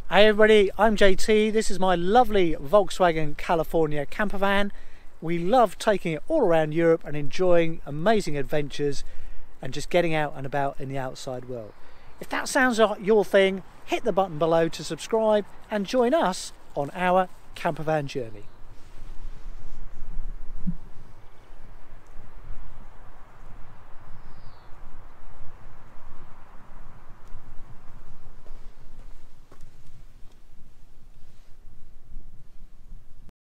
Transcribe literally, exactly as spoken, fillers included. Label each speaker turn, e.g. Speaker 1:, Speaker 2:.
Speaker 1: Hey everybody, I'm J T. This is my lovely Volkswagen California camper van. We love taking it all around Europe and enjoying amazing adventures and just getting out and about in the outside world. If that sounds like your thing, hit the button below to subscribe and join us on our camper van journey.